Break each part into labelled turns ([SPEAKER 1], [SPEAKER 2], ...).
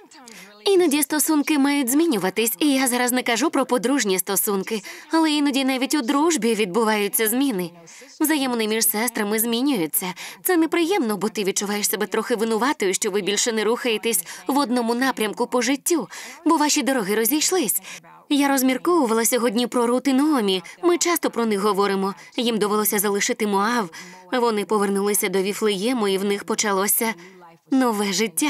[SPEAKER 1] Іноді стосунки мають змінюватись, і я зараз не кажу про подружні стосунки, але іноді навіть у дружбі відбуваються зміни. Взаємини між сестрами змінюються. Це неприємно, бо ти відчуваєш себе трохи винуватою, що ви більше не рухаєтесь в одному напрямку по життю, бо ваші дороги розійшлись. Я розмірковувала сьогодні про Рут і Ноомі. Ми часто про них говоримо. Їм довелося залишити Моав. Вони повернулися до Віфлеєму, і в них почалося нове життя.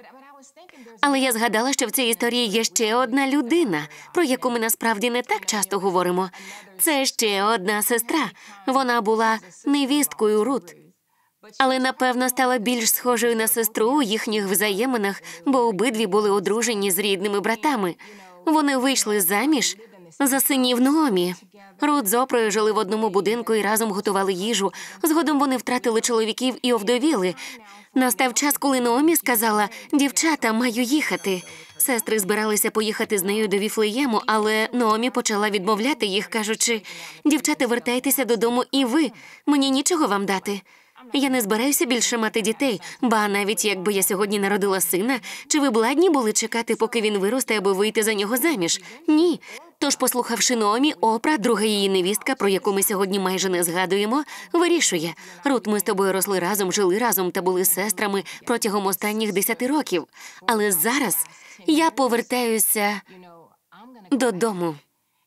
[SPEAKER 1] Але я згадала, що в цій історії є ще одна людина, про яку ми насправді не так часто говоримо. Це ще одна сестра. Вона була невісткою Рут. Але, напевно, стала більш схожою на сестру у їхніх взаєминах, бо обидві були одружені з рідними братами. Вони вийшли заміж за синів Ноомі. Рут з Опрою жили в одному будинку і разом готували їжу. Згодом вони втратили чоловіків і овдовіли. Настав час, коли Ноомі сказала: «Дівчата, маю їхати». Сестри збиралися поїхати з нею до Віфлеєму, але Ноомі почала відмовляти їх, кажучи: «Дівчата, вертайтеся додому і ви. Мені нічого вам дати. Я не збираюся більше мати дітей, ба навіть якби я сьогодні народила сина, чи ви б ладні були чекати, поки він виросте, аби вийти за нього заміж? Ні». Тож, послухавши Ноомі, Опра, друга її невістка, про яку ми сьогодні майже не згадуємо, вирішує: «Рут, ми з тобою росли разом, жили разом та були сестрами протягом останніх 10 років. Але зараз я повертаюся додому».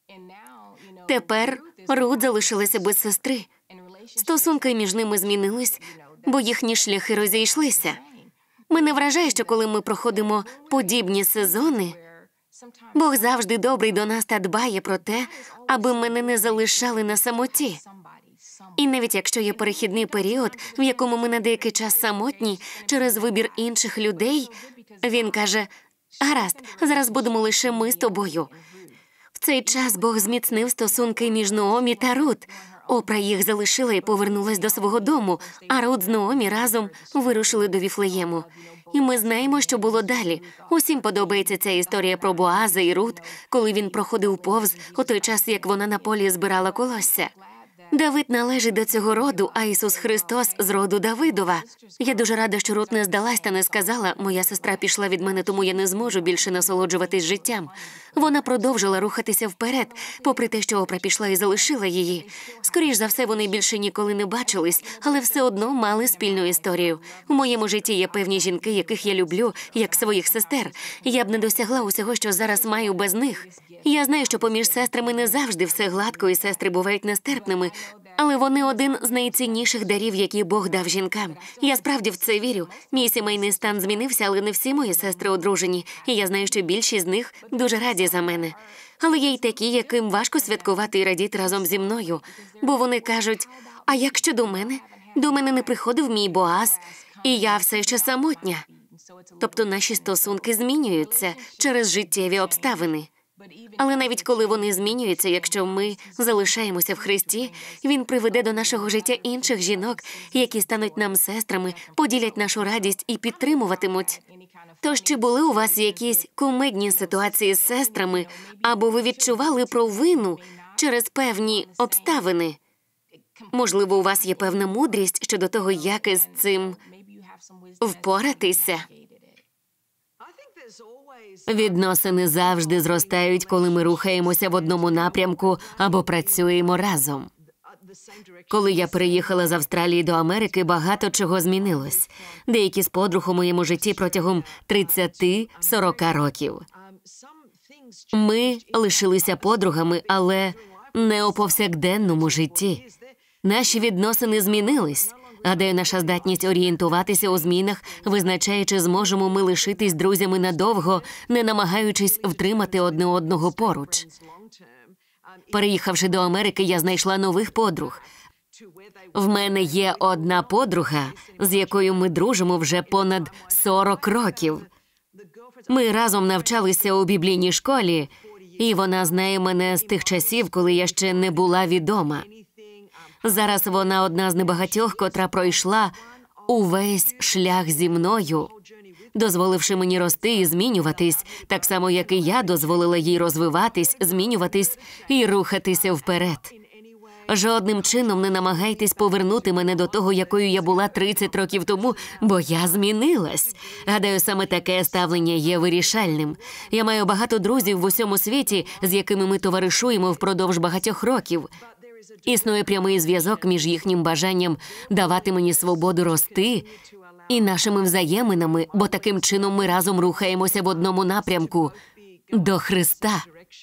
[SPEAKER 1] Тепер Рут залишилася без сестри. Стосунки між ними змінились, бо їхні шляхи розійшлися. Мене вражає, що коли ми проходимо подібні сезони, Бог завжди добрий до нас та дбає про те, аби мене не залишали на самоті. І навіть якщо є перехідний період, в якому ми на деякий час самотні через вибір інших людей, він каже: «Гаразд, зараз будемо лише ми з тобою». В цей час Бог зміцнив стосунки між Ноомі та Рут. Опра їх залишила і повернулась до свого дому, а Рут з Ноомі разом вирушили до Віфлеєму. І ми знаємо, що було далі. Усім подобається ця історія про Боаза і Рут, коли він проходив повз у той час, як вона на полі збирала колосся. Давид належить до цього роду, а Ісус Христос з роду Давидова. Я дуже рада, що Рут не здалась та не сказала: «Моя сестра пішла від мене, тому я не зможу більше насолоджуватись життям». Вона продовжила рухатися вперед, попри те, що Опра пішла і залишила її. Скоріш за все, вони більше ніколи не бачились, але все одно мали спільну історію. У моєму житті є певні жінки, яких я люблю, як своїх сестер. Я б не досягла усього, що зараз маю без них. Я знаю, що поміж сестрами не завжди все гладко, і сестри бувають нестерпними, але вони один з найцінніших дарів, які Бог дав жінкам. Я справді в це вірю. Мій сімейний стан змінився, але не всі мої сестри одружені, і я знаю, що більшість з них дуже раді за мене. Але є й такі, яким важко святкувати і радіти разом зі мною, бо вони кажуть: «А як щодо мене? До мене не приходив мій Боаз, і я все ще самотня». Тобто наші стосунки змінюються через життєві обставини. Але навіть коли вони змінюються, якщо ми залишаємося в Христі, Він приведе до нашого життя інших жінок, які стануть нам сестрами, поділять нашу радість і підтримуватимуть. Тож, чи були у вас якісь кумедні ситуації з сестрами, або ви відчували провину через певні обставини? Можливо, у вас є певна мудрість щодо того, як із цим впоратися? Відносини завжди зростають, коли ми рухаємося в одному напрямку або працюємо разом. Коли я переїхала з Австралії до Америки, багато чого змінилось. Деякі з подруг у моєму житті протягом 30-40 років. Ми лишилися подругами, але не у повсякденному житті. Наші відносини змінились. Гадаю, наша здатність орієнтуватися у змінах визначає, чи зможемо ми лишитись друзями надовго, не намагаючись втримати одне одного поруч. Переїхавши до Америки, я знайшла нових подруг. В мене є одна подруга, з якою ми дружимо вже понад 40 років. Ми разом навчалися у біблійній школі, і вона знає мене з тих часів, коли я ще не була відома. Зараз вона одна з небагатьох, котра пройшла увесь шлях зі мною, дозволивши мені рости і змінюватись, так само, як і я дозволила їй розвиватись, змінюватись і рухатися вперед. Жодним чином не намагайтесь повернути мене до того, якою я була 30 років тому, бо я змінилась. Гадаю, саме таке ставлення є вирішальним. Я маю багато друзів в усьому світі, з якими ми товаришуємо впродовж багатьох років. Існує прямий зв'язок між їхнім бажанням давати мені свободу рости і нашими взаєминами, бо таким чином ми разом рухаємося в одному напрямку – до Христа.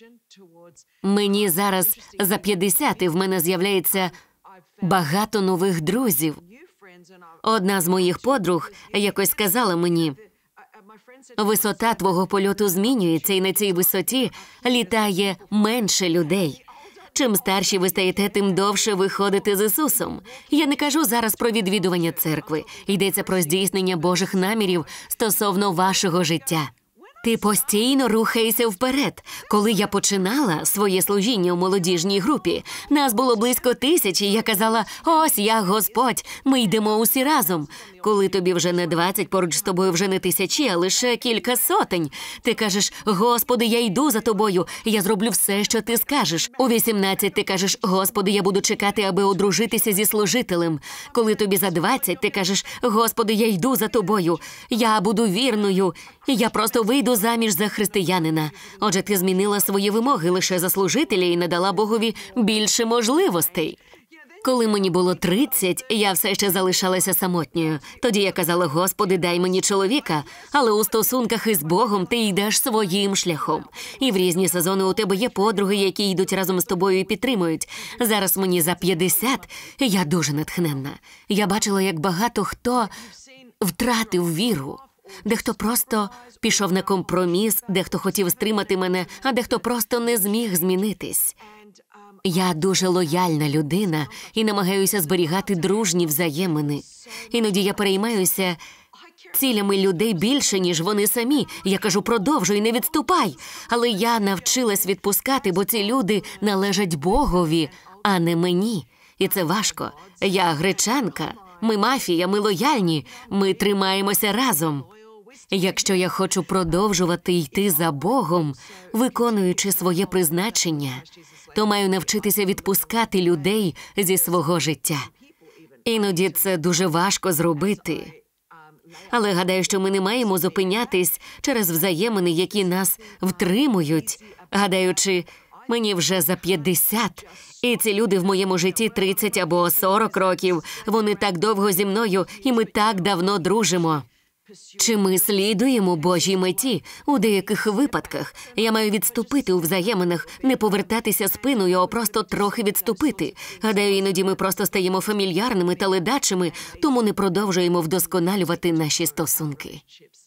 [SPEAKER 1] Мені зараз за 50, і в мене з'являється багато нових друзів. Одна з моїх подруг якось сказала мені: «Висота твого польоту змінюється, і на цій висоті літає менше людей. Чим старші ви стаєте, тим довше ви ходите з Ісусом». Я не кажу зараз про відвідування церкви. Йдеться про здійснення Божих намірів стосовно вашого життя. Ти постійно рухаєшся вперед. Коли я починала своє служіння у молодіжній групі, нас було близько 1000, і я казала: «Ось я, Господь, ми йдемо усі разом». Коли тобі вже не 20, поруч з тобою вже не 1000, а лише кілька сотень. Ти кажеш: «Господи, я йду за тобою, я зроблю все, що ти скажеш». У 18 ти кажеш: «Господи, я буду чекати, аби одружитися зі служителем». Коли тобі за 20, ти кажеш: «Господи, я йду за тобою, я буду вірною, я просто вийду заміж за християнина». Отже, ти змінила свої вимоги лише за служителя і надала Богові більше можливостей. Коли мені було 30, я все ще залишалася самотньою. Тоді я казала: «Господи, дай мені чоловіка». Але у стосунках із Богом ти йдеш своїм шляхом. І в різні сезони у тебе є подруги, які йдуть разом з тобою і підтримують. Зараз мені за 50, і я дуже натхненна. Я бачила, як багато хто втратив віру. Дехто просто пішов на компроміс, дехто хотів стримати мене, а дехто просто не зміг змінитись. Я дуже лояльна людина і намагаюся зберігати дружні взаємини. Іноді я переймаюся цілями людей більше, ніж вони самі. Я кажу: «Продовжуй, не відступай». Але я навчилась відпускати, бо ці люди належать Богові, а не мені. І це важко. Я гречанка, ми мафія, ми лояльні, ми тримаємося разом. Якщо я хочу продовжувати йти за Богом, виконуючи своє призначення, то маю навчитися відпускати людей зі свого життя. Іноді це дуже важко зробити. Але гадаю, що ми не маємо зупинятись через взаємини, які нас втримують, гадаючи: «Мені вже за 50, і ці люди в моєму житті 30 або 40 років, вони так довго зі мною, і ми так давно дружимо». Чи ми слідуємо Божій меті? У деяких випадках я маю відступити у взаєминах, не повертатися спиною, а просто трохи відступити. Гадаю, іноді ми просто стаємо фамільярними та ледачими, тому не продовжуємо вдосконалювати наші стосунки.